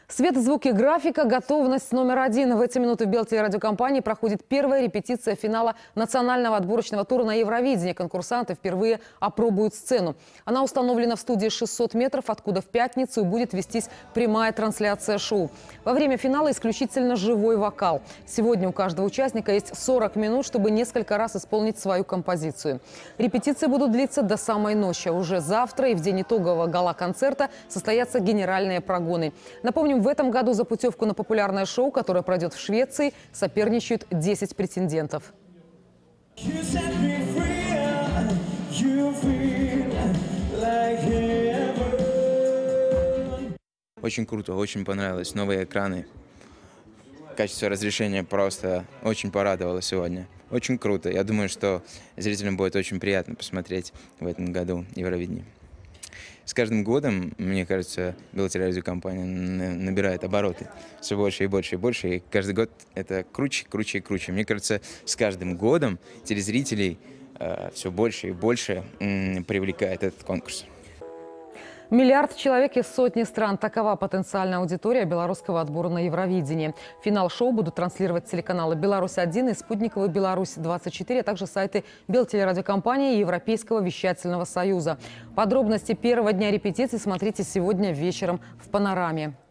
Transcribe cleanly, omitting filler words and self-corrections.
Свет, звук и графика – готовность номер один. В эти минуты в Белтелерадиокомпании проходит первая репетиция финала национального отборочного тура на Евровидение. Конкурсанты впервые опробуют сцену. Она установлена в студии 600 метров, откуда в пятницу и будет вестись прямая трансляция шоу. Во время финала исключительно живой вокал. Сегодня у каждого участника есть 40 минут, чтобы несколько раз исполнить свою композицию. Репетиции будут длиться до самой ночи. Уже завтра и в день итогового гала-концерта состоятся генеральные прогоны. Напомним, в этом году за путевку на популярное шоу, которое пройдет в Швеции, соперничают 10 претендентов. Очень круто, очень понравилось. Новые экраны. Качество разрешения просто очень порадовало сегодня. Очень круто. Я думаю, что зрителям будет очень приятно посмотреть в этом году Евровидение. С каждым годом, мне кажется, Белтелерадиокомпания набирает обороты все больше и больше и больше. И каждый год это круче, круче и круче. Мне кажется, с каждым годом телезрителей все больше и больше привлекает этот конкурс. Миллиард человек из сотни стран. Такова потенциальная аудитория белорусского отбора на Евровидение. Финал шоу будут транслировать телеканалы «Беларусь-1» и «Спутниковый Беларусь-24», а также сайты Белтелерадиокомпании и Европейского вещательного союза. Подробности первого дня репетиции смотрите сегодня вечером в «Панораме».